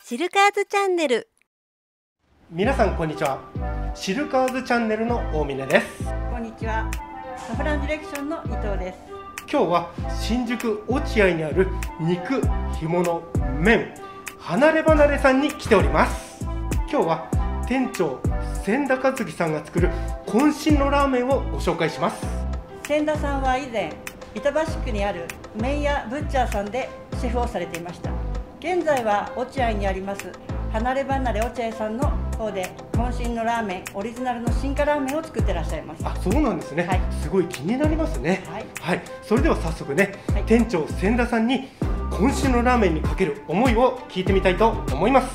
シルカーズチャンネル。 皆さんこんにちは。シルカーズチャンネルの大峰です。 こんにちは。サフランディレクションの伊藤です。 今日は新宿落合にある肉、干物、麺離れ離れさんに来ております。今日は店長千田和樹さんが作る渾身のラーメンをご紹介します。 千田さんは以前板橋区にある麺屋ブッチャーさんでシェフをされていました。現在は落合にあります離れ離れ落合さんの方で渾身のラーメン、オリジナルの進化ラーメンを作ってらっしゃいます。 あ、そうなんですね、 はい、 すごい気になりますね。 はい、 それでは早速ね、 はい、 店長千田さんに渾身のラーメンにかける思いを聞いてみたいと思います。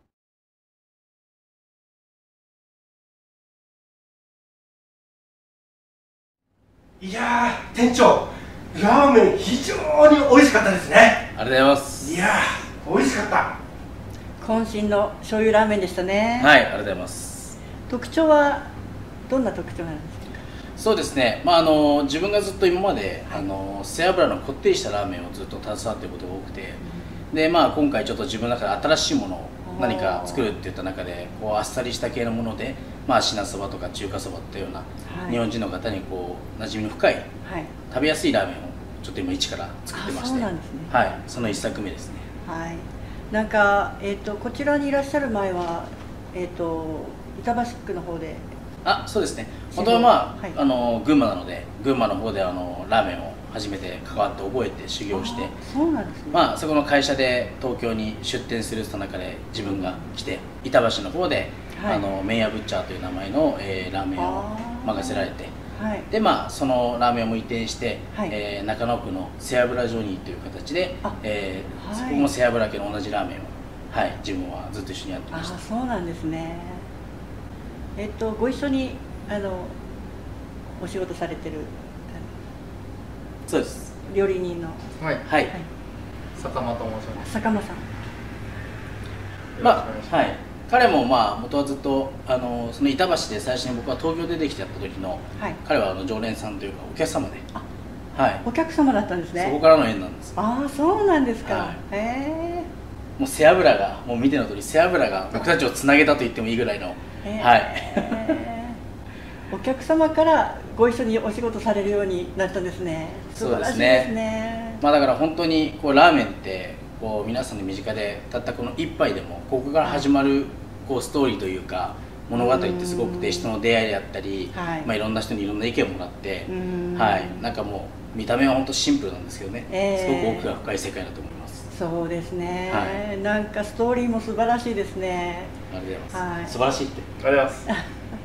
いやー、店長ラーメン非常に美味しかったですね。 ありがとうございます。 いやー、美味しかった。 渾身の醤油ラーメンでしたね。 はい、ありがとうございます。 特徴はどんな特徴なんですか？ そうですね、自分がずっと今まで、背脂のこってりしたラーメンをずっと携わっていることが多くて、で今回ちょっと自分の中で新しいものを何か作るっていった中であっさりした系のもので、品そばとか中華そばっていうような、日本人の方に馴染みの深い、食べやすいラーメンをちょっと今一から作ってまして、その一作目ですね。 はい、なんか、こちらにいらっしゃる前は、板橋区の方で。 そうですね、本当は群馬なので、群馬の方でラーメンを初めて関わって覚えて修行して、 そうなんですね。 そこの会社で東京に出店するさなかで自分が来て、板橋の方で、麺屋ブッチャーという名前の、ラーメンを任せられて、でそのラーメンも移転して、中野区の背脂ジョニーという形で、そこも背脂系の同じラーメンを、自分はずっと一緒にやってました。 そうなんですね。ご一緒にお仕事されてる。 そうです。 料理人の。 はい。 坂間と申します。 坂間さん。 彼も元はずっとその板橋で最初に僕は東京で出てきてやった時の、彼は常連さんというかお客様で、 お客様だったんですね。 そこからの縁なんです。 そうなんですか。 もう背脂がもう見ての通り背脂が僕たちをつなげたと言ってもいいぐらいの、 お客様からご一緒にお仕事されるようになったんですね。素晴らしいですね。 だから本当にラーメンって皆さんの身近でたったこの一杯でもここから始まるストーリーというか物語ってすごくて、人の出会いであったり、いろんな人にいろんな意見をもらって、なんかもう見た目は本当シンプルなんですけどね、すごく奥が深い世界だと思います。 そうですね、なんかストーリーも素晴らしいですね。 ありがとうございます。素晴らしいって。 ありがとうござい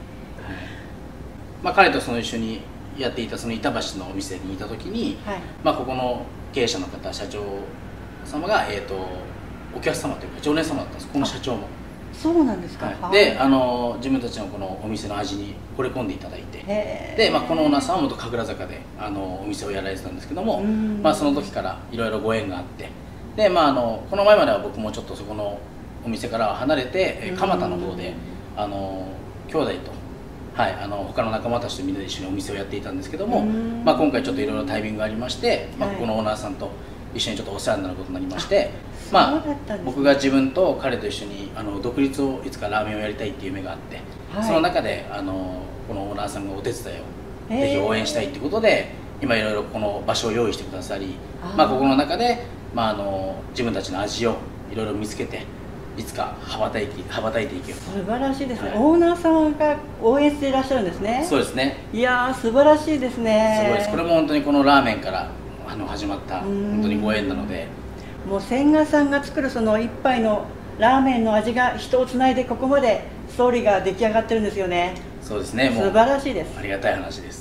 ます。 彼とその一緒にやっていたその板橋のお店にいた時に、ここの経営者の方、社長様がお客様というか常連様だったんです。この社長も。 そうなんですか。 で自分たちのこのお店の味に惚れ込んでいただいて、でこのオーナーさんは元神楽坂でお店をやられてたんですけども、その時からいろいろご縁があって、でこの前までは僕もちょっとそこのお店からは離れて蒲田の方で兄弟と、他の仲間たちとみんなで一緒にお店をやっていたんですけども、今回ちょっといろいろタイミングがありまして、ここのオーナーさんと一緒にちょっとお世話になることになりまして、僕が自分と彼と一緒に独立をいつかラーメンをやりたいっていう夢があって、その中でこのオーナーさんがお手伝いをぜひ応援したいっていうことで、今いろいろこの場所を用意してくださり、ここの中で、自分たちの味をいろいろ見つけて、いつか羽ばたいていける。 素晴らしいですね。オーナーさんが応援していらっしゃるんですね。 そうですね。 いやー、素晴らしいですね。 すごいです。これも本当にこのラーメンから始まった本当にご縁なので、 もう千賀さんが作るその一杯のラーメンの味が人をつないで、ここまでストーリーが出来上がってるんですよね。 そうですね。もう素晴らしいです。 ありがたい話です。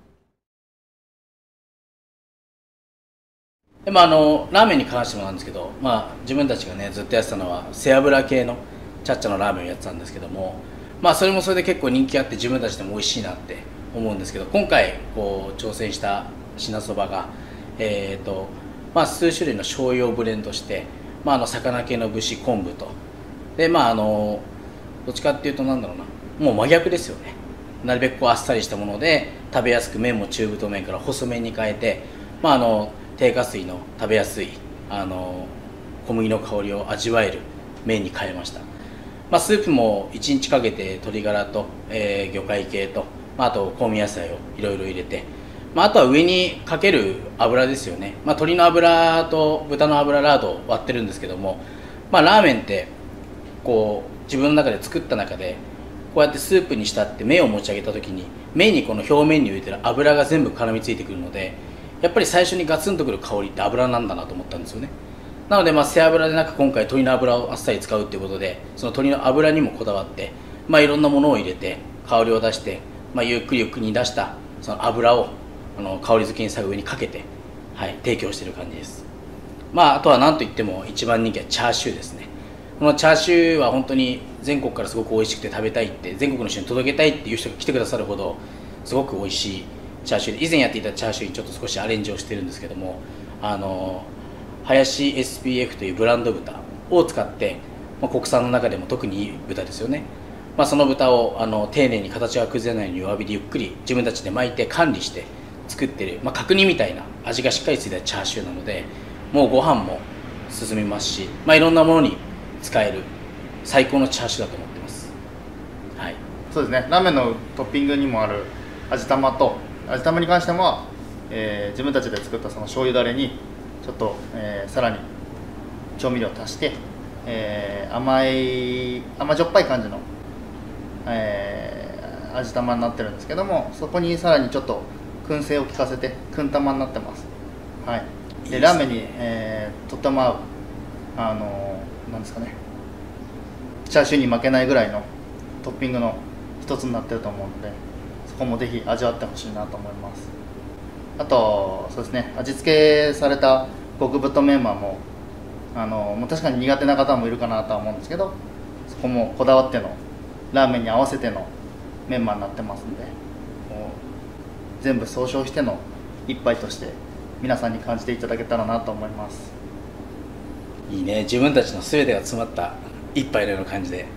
でもラーメンに関してもなんですけど、自分たちがねずっとやってたのは背脂系のチャッチャのラーメンをやってたんですけども、それもそれで結構人気あって自分たちでも美味しいなって思うんですけど、今回挑戦した品そばが数種類の醤油をブレンドして、魚系の節、昆布とでどっちかっていうともう真逆ですよね。なるべくあっさりしたもので食べやすく、麺も中太麺から細麺に変えて、低加水の食べやすい小麦の香りを味わえる麺に変えました。スープも1日かけて鶏ガラと、魚介系と、あと香味野菜をいろいろ入れて、あとは上にかける油ですよね。鶏の油と豚の油ラードを割ってるんですけども、ラーメンってこう自分の中で作った中でこうやってスープにしたって麺を持ち上げた時に麺にこの表面に浮いてる油が全部絡みついてくるので、やっぱり最初にガツンとくる香りって油なんだなと思ったんですよね。なので背脂でなく今回鶏の油をあっさり使うということで、その鶏の油にもこだわって、いろんなものを入れて香りを出して、ゆっくりゆっくり煮出したその油を香り付けにした上にかけて、提供している感じです。あとは何といっても一番人気はチャーシューですね。このチャーシューは本当に全国からすごく美味しくて食べたいって、全国の人に届けたいっていう人が来てくださるほどすごく美味しいチャーシューで、以前やっていたチャーシューにちょっと少しアレンジをしてるんですけども、林 SPF というブランド豚を使って、国産の中でも特にいい豚ですよね。その豚を丁寧に形が崩れないように弱火でゆっくり自分たちで巻いて管理して作ってる、角煮みたいな味がしっかりついたチャーシューなので、もうご飯も進みますし、いろんなものに使える最高のチャーシューだと思ってます。 そうですね。ラーメンのトッピングにもある味玉と、味玉に関しても、自分たちで作ったその醤油だれにちょっと、さらに調味料を足して、甘じょっぱい感じの、味玉になってるんですけども、そこにさらにちょっと燻製を効かせて燻玉になってます。でラーメンに、とっても合うなんですかね、チャーシューに負けないぐらいのトッピングの一つになってると思うので、そこもぜひ味わってほしいなと思います。あとそうですね、味付けされた極太メンマももう確かに苦手な方もいるかなとは思うんですけど、そこもこだわってのラーメンに合わせてのメンマになってますので、全部総称しての一杯として皆さんに感じていただけたらなと思います。 いいね、自分たちの全てが詰まった一杯のような感じで、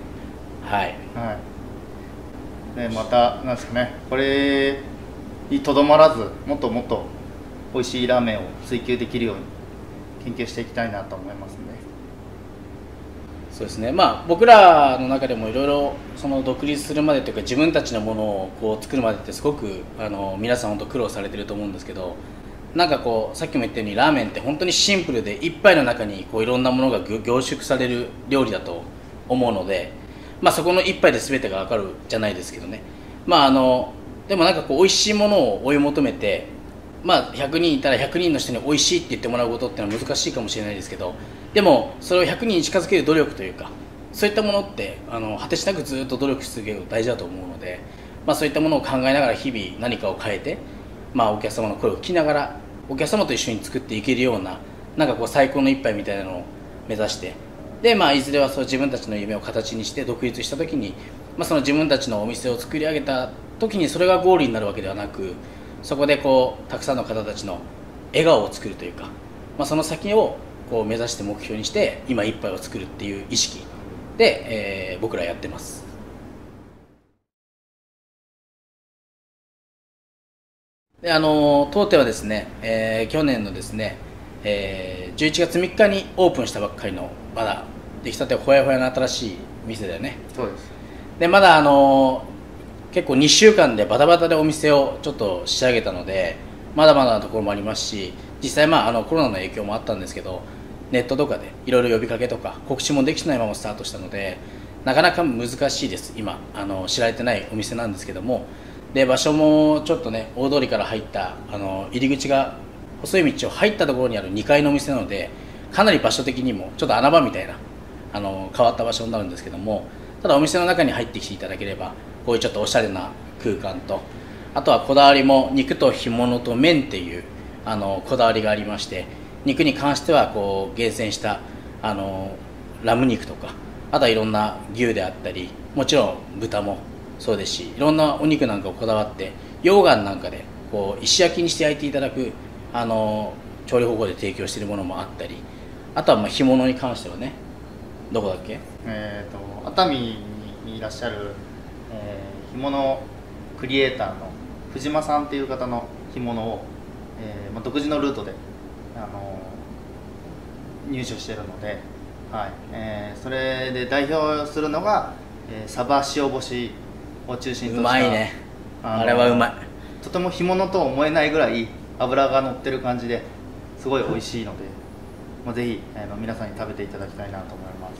でまたなんですかね、これにとどまらずもっともっと美味しいラーメンを追求できるように研究していきたいなと思いますので。 そうですね、僕らの中でもいろいろその独立するまでというか自分たちのものをこう作るまでってすごく皆さん本当苦労されてると思うんですけど、なんかこうさっきも言ったようにラーメンって本当にシンプルで一杯の中にこういろんなものが凝縮される料理だと思うので、そこの一杯で全てが分かるじゃないですけどね、でもなんかこう美味しいものを追い求めて、100人いたら100人の人に美味しいって言ってもらうことってのは難しいかもしれないですけど、でもそれを100人に近づける努力というか、そういったものって果てしなくずっと努力し続けるのが大事だと思うので、そういったものを考えながら日々何かを変えて、お客様の声を聞きながらお客様と一緒に作っていけるような、なんかこう最高の一杯みたいなのを目指して、でいずれはそう自分たちの夢を形にして独立した時に、その自分たちのお店を作り上げた時にそれがゴールになるわけではなく、そこでこうたくさんの方たちの笑顔を作るというか、その先をこう目指して目標にして今一杯を作るっていう意識で、僕らやってます。で当店はですね、去年のですね、11月3日にオープンしたばっかりの、まだ出来たてほやほやの新しい店だよね。 そうです。 でまだ結構2週間でバタバタでお店をちょっと仕上げたので、まだまだなところもありますし、実際コロナの影響もあったんですけど、ネットとかでいろいろ呼びかけとか告知もできてないままスタートしたので、なかなか難しいです。今知られてないお店なんですけども、で場所もちょっとね、大通りから入った入り口が細い道を入ったところにある2階のお店なので、かなり場所的にもちょっと穴場みたいな変わった場所になるんですけども、ただお店の中に入ってきていただければこういうちょっとおしゃれな空間と、あとはこだわりも肉と干物と麺っていうこだわりがありまして、肉に関してはこう厳選したラム肉とか、あとはいろんな牛であったり、もちろん豚もそうですし、いろんなお肉なんかをこだわって溶岩なんかでこう石焼きにして焼いていただく調理方法で提供しているものもあったり、あとは干物に関してはね、どこだっけ、 熱海にいらっしゃる、干物クリエイターの藤間さんっていう方の干物を、独自のルートで入手しているので、 はい、それで代表するのが、サバ塩干しを中心としたうまいね、あれはうまい。 とても干物とは思えないぐらい脂が乗ってる感じですごい美味しいので、ぜひ皆さんに食べていただきたいなと思います。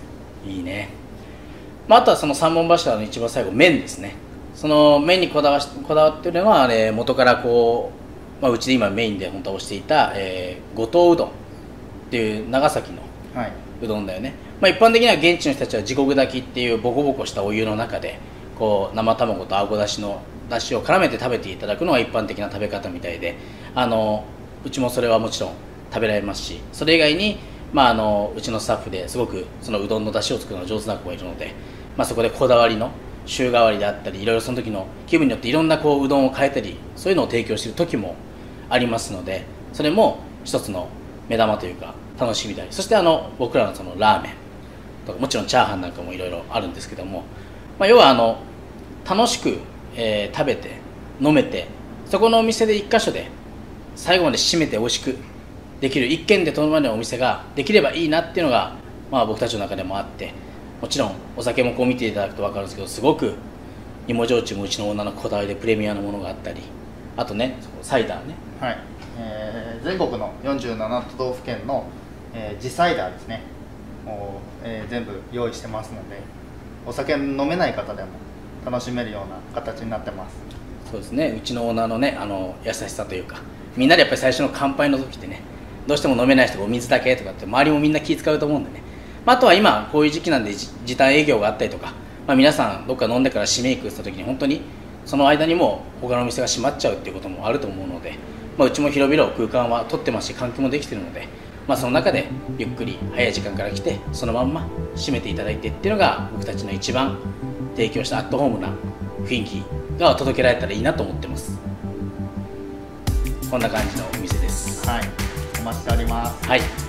いいね。あとはその三本柱の一番最後、麺ですね。その麺にこだわってるのは、元からこう、うちで今メインで本当は推していた、五島うどんっていう長崎のうどんだよね。一般的には現地の人たちは地獄炊きっていうボコボコしたお湯の中でこう生卵とあごだしのだしを絡めて食べていただくのが一般的な食べ方みたいで、うちもそれはもちろん食べられますし、それ以外に、うちのスタッフですごくそのうどんのだしを作るのが上手な子がいるので、そこでこだわりの週替わりであったり、いろいろその時の気分によっていろんなこううどんを変えたり、そういうのを提供している時もありますので、それも一つの目玉というか楽しみであり、そして僕らのそのラーメンとかもちろんチャーハンなんかもいろいろあるんですけども、要は楽しく、食べて飲めて、そこのお店で一箇所で最後まで締めて美味しくできる一軒でとどまるお店ができればいいなっていうのが、僕たちの中でもあって、もちろんお酒もこう見ていただくと分かるんですけど、すごく芋焼酎もうちの女のこだわりでプレミアなものがあったり、あとねサイダーね、 はい、全国の47都道府県の、地サイダーですねを、全部用意してますので、お酒飲めない方でも楽しめるような形になってます。 そうですね、うちのオーナーのね優しさというか、みんなでやっぱり最初の乾杯の時ってね、どうしても飲めない人がお水だけとかって周りもみんな気使うと思うんでね、あとは今こういう時期なんで時短営業があったりとか、皆さんどっか飲んでから締め行くって時に本当にその間にも他のお店が閉まっちゃうっていうこともあると思うので、うちも広々空間は取ってますし換気もできてるので、その中でゆっくり早い時間から来てそのまんま締めていただいてっていうのが僕たちの一番提供したアットホームな雰囲気が届けられたらいいなと思ってます。こんな感じのお店です。 はい、お待ちしております。 はい。